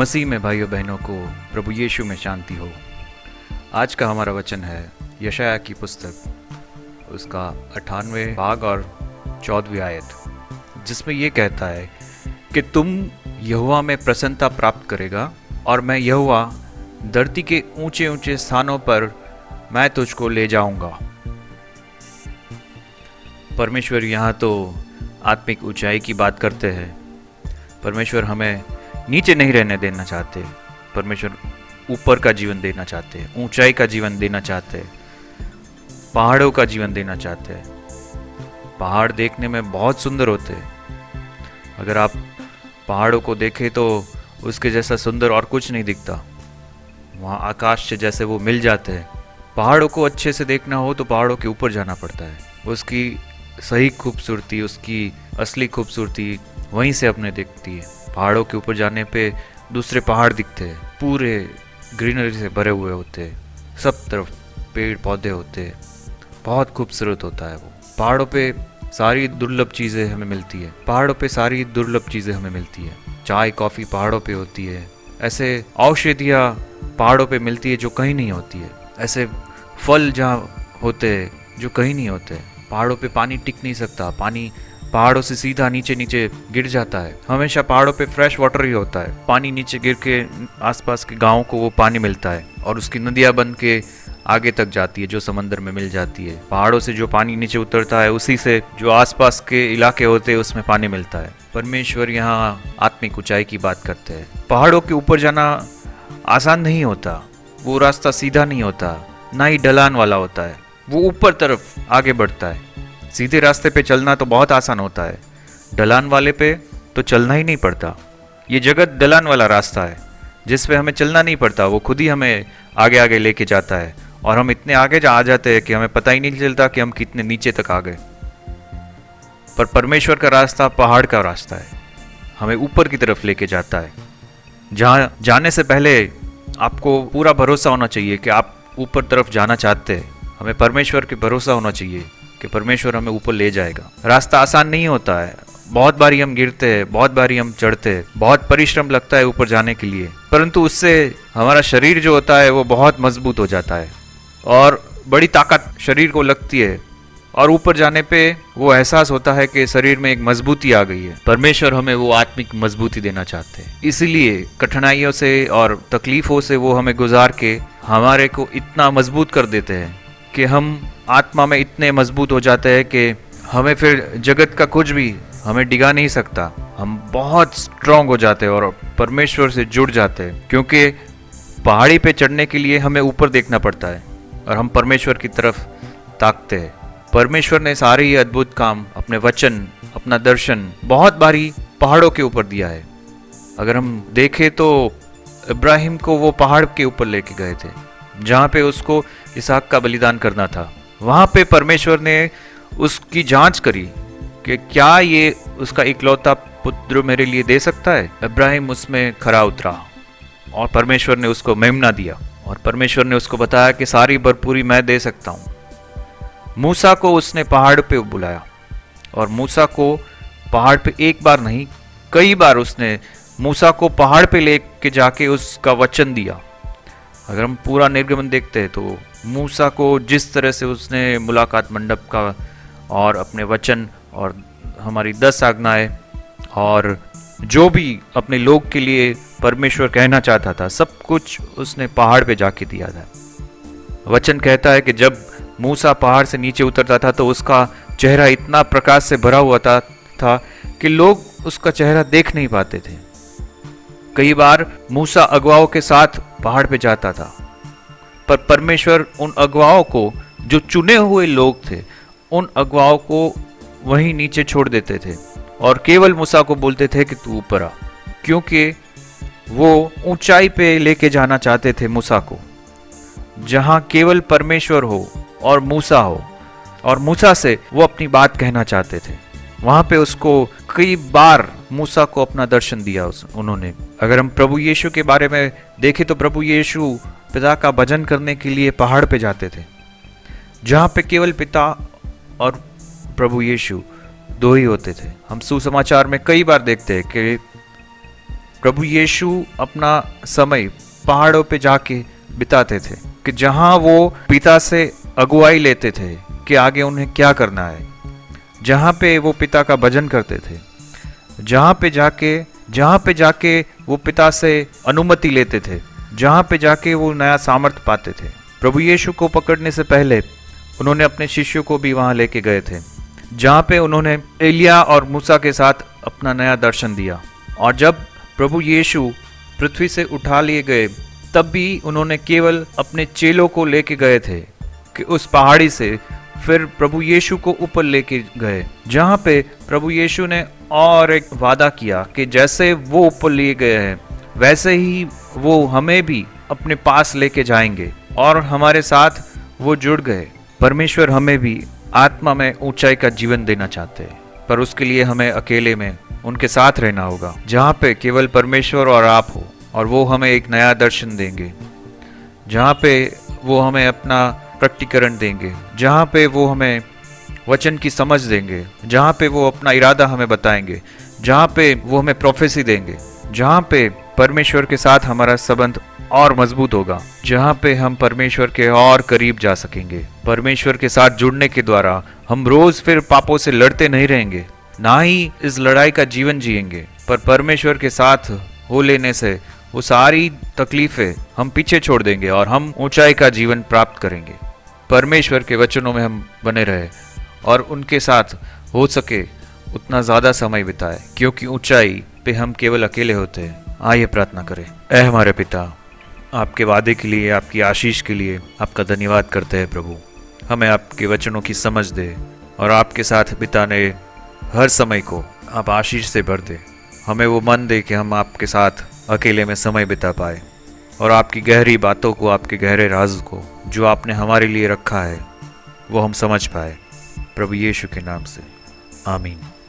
मसीह में भाइयों बहनों को प्रभु यीशु में शांति हो। आज का हमारा वचन है यशायाह की पुस्तक, उसका 98वें भाग और 14वीं आयत, जिसमें ये कहता है कि तुम यहोवा में प्रसन्नता प्राप्त करेगा और मैं यहोवा धरती के ऊंचे ऊंचे स्थानों पर मैं तुझको ले जाऊंगा। परमेश्वर यहाँ तो आत्मिक ऊंचाई की बात करते हैं। परमेश्वर हमें नीचे नहीं रहने देना चाहते। परमेश्वर ऊपर का जीवन देना चाहते हैं, ऊंचाई का जीवन देना चाहते हैं, पहाड़ों का जीवन देना चाहते हैं। पहाड़ देखने में बहुत सुंदर होते हैं। अगर आप पहाड़ों को देखें तो उसके जैसा सुंदर और कुछ नहीं दिखता। वहाँ आकाश से जैसे वो मिल जाते हैं। पहाड़ों को अच्छे से देखना हो तो पहाड़ों के ऊपर जाना पड़ता है। उसकी सही खूबसूरती, उसकी असली खूबसूरती वहीं से अपने दिखती है। पहाड़ों के ऊपर जाने पे दूसरे पहाड़ दिखते हैं, पूरे ग्रीनरी से भरे हुए होते हैं, सब तरफ पेड़ पौधे होते हैं, बहुत खूबसूरत होता है वो। पहाड़ों पे सारी दुर्लभ चीज़ें हमें मिलती है। पहाड़ों पे सारी दुर्लभ चीज़ें हमें मिलती है। चाय कॉफ़ी पहाड़ों पे होती है। ऐसे औषधियाँ पहाड़ों पे मिलती है जो कहीं नहीं होती है। ऐसे फल जहाँ होते हैं जो कहीं नहीं होते। पहाड़ों पे पानी टिक नहीं सकता। पानी पहाड़ों से सीधा नीचे नीचे गिर जाता है। हमेशा पहाड़ों पे फ्रेश वाटर ही होता है। पानी नीचे गिर के आसपास के गांवों को वो पानी मिलता है और उसकी नदियां बन के आगे तक जाती है, जो समंदर में मिल जाती है। पहाड़ों से जो पानी नीचे उतरता है उसी से जो आसपास के इलाके होते हैं उसमें पानी मिलता है। परमेश्वर यहाँ आत्मिक ऊंचाई की बात करते हैं। पहाड़ों के ऊपर जाना आसान नहीं होता। वो रास्ता सीधा नहीं होता, ना ही ढलान वाला होता है। वो ऊपर तरफ आगे बढ़ता है। सीधे रास्ते पे चलना तो बहुत आसान होता है, ढलान वाले पे तो चलना ही नहीं पड़ता। ये जगत ढलान वाला रास्ता है जिस पे हमें चलना नहीं पड़ता। वो खुद ही हमें आगे आगे लेके जाता है और हम इतने आगे आ जाते हैं कि हमें पता ही नहीं चलता कि हम कितने नीचे तक आ गए। पर परमेश्वर का रास्ता पहाड़ का रास्ता है, हमें ऊपर की तरफ लेके जाता है। जहाँ जाने से पहले आपको पूरा भरोसा होना चाहिए कि आप ऊपर तरफ जाना चाहते हैं। हमें परमेश्वर के भरोसा होना चाहिए कि परमेश्वर हमें ऊपर ले जाएगा। रास्ता आसान नहीं होता है। बहुत बारी हम गिरते हैं, बहुत बारी हम चढ़ते हैं, बहुत परिश्रम लगता है ऊपर जाने के लिए, परंतु उससे हमारा शरीर जो होता है वो बहुत मजबूत हो जाता है और बड़ी ताकत शरीर को लगती है और ऊपर जाने पे वो एहसास होता है कि शरीर में एक मजबूती आ गई है। परमेश्वर हमें वो आत्मिक मजबूती देना चाहते हैं। इसीलिए कठिनाइयों से और तकलीफों से वो हमें गुजार के हमारे को इतना मजबूत कर देते हैं कि हम आत्मा में इतने मजबूत हो जाते हैं कि हमें फिर जगत का कुछ भी हमें डिगा नहीं सकता। हम बहुत स्ट्रांग हो जाते हैं और परमेश्वर से जुड़ जाते हैं, क्योंकि पहाड़ी पे चढ़ने के लिए हमें ऊपर देखना पड़ता है और हम परमेश्वर की तरफ ताकते हैं। परमेश्वर ने सारे ये अद्भुत काम, अपने वचन, अपना दर्शन बहुत बारी पहाड़ों के ऊपर दिया है। अगर हम देखें तो इब्राहिम को वो पहाड़ के ऊपर लेके गए थे जहाँ पे उसको इसहाक का बलिदान करना था। वहाँ पे परमेश्वर ने उसकी जांच करी कि क्या ये उसका इकलौता पुत्र मेरे लिए दे सकता है। इब्राहिम उसमें खरा उतरा और परमेश्वर ने उसको मेमना दिया और परमेश्वर ने उसको बताया कि सारी भरपूरी मैं दे सकता हूँ। मूसा को उसने पहाड़ पे बुलाया और मूसा को पहाड़ पे एक बार नहीं कई बार उसने मूसा को पहाड़ पे लेके जाके उसका वचन दिया। अगर हम पूरा निर्गमन देखते हैं तो मूसा को जिस तरह से उसने मुलाकात मंडप का और अपने वचन और हमारी 10 आज्ञाएं और जो भी अपने लोग के लिए परमेश्वर कहना चाहता था, सब कुछ उसने पहाड़ पे जाके दिया था। वचन कहता है कि जब मूसा पहाड़ से नीचे उतरता था तो उसका चेहरा इतना प्रकाश से भरा हुआ था कि लोग उसका चेहरा देख नहीं पाते थे। कई बार मूसा अगुवाओं के साथ पहाड़ पे जाता था, पर परमेश्वर उन अगुवाओं को, जो चुने हुए लोग थे, उन अगुवाओं को वहीं नीचे छोड़ देते थे और केवल मूसा को बोलते थे कि तू ऊपर आ, क्योंकि वो ऊंचाई पे लेके जाना चाहते थे मूसा को, जहां केवल परमेश्वर हो और मूसा हो, और मूसा से वो अपनी बात कहना चाहते थे। वहां पे उसको कई बार मूसा को अपना दर्शन दिया उन्होंने। अगर हम प्रभु यीशु के बारे में देखें तो प्रभु यीशु पिता का भजन करने के लिए पहाड़ पे जाते थे, जहाँ पे केवल पिता और प्रभु यीशु दो ही होते थे। हम सुसमाचार में कई बार देखते हैं कि प्रभु यीशु अपना समय पहाड़ों पे जाके बिताते थे, कि जहां वो पिता से अगुवाई लेते थे कि आगे उन्हें क्या करना है, जहां पे वो पिता का भजन करते थे, जहां पे जाके वो पिता से अनुमति लेते थे, जहां पे जाके वो नया सामर्थ्य पाते थे। प्रभु यीशु को पकड़ने से पहले उन्होंने अपने शिष्यों को भी वहां लेके गए थे, जहां पे उन्होंने एलिया और मूसा के साथ अपना नया दर्शन दिया। और जब प्रभु यीशु पृथ्वी से उठा लिए गए, तब भी उन्होंने केवल अपने चेलों को लेके गए थे कि उस पहाड़ी से फिर प्रभु यीशु को ऊपर लेके गए, जहां पे प्रभु यीशु ने और एक वादा किया कि जैसे वो ऊपर लिए गए हैं वैसे ही वो हमें भी अपने पास लेके जाएंगे और हमारे साथ वो जुड़ गए। परमेश्वर हमें भी आत्मा में ऊंचाई का जीवन देना चाहते हैं, पर उसके लिए हमें अकेले में उनके साथ रहना होगा, जहाँ पे केवल परमेश्वर और आप हो, और वो हमें एक नया दर्शन देंगे, जहाँ पे वो हमें अपना प्रकटीकरण देंगे, जहाँ पे वो हमें वचन की समझ देंगे, जहाँ पे वो अपना इरादा हमें बताएंगे, जहाँ पे वो हमें प्रोफेसी देंगे, जहाँ पे परमेश्वर के साथ हमारा संबंध और मजबूत होगा, जहाँ पे हम परमेश्वर के और करीब जा सकेंगे। परमेश्वर के साथ जुड़ने के द्वारा हम रोज फिर पापों से लड़ते नहीं रहेंगे, ना ही इस लड़ाई का जीवन जिएंगे, पर परमेश्वर के साथ हो लेने से वो सारी तकलीफें हम पीछे छोड़ देंगे और हम ऊंचाई का जीवन प्राप्त करेंगे। परमेश्वर के वचनों में हम बने रहे और उनके साथ हो सके उतना ज़्यादा समय बिताए, क्योंकि ऊंचाई पे हम केवल अकेले होते हैं। आइए प्रार्थना करें। ऐ हमारे पिता, आपके वादे के लिए, आपकी आशीष के लिए आपका धन्यवाद करते हैं प्रभु। हमें आपके वचनों की समझ दे और आपके साथ बिताने हर समय को आप आशीष से भर दे। हमें वो मन दे कि हम आपके साथ अकेले में समय बिता पाए और आपकी गहरी बातों को, आपके गहरे राज को जो आपने हमारे लिए रखा है वो हम समझ पाए। प्रभु यीशु के नाम से आमीन।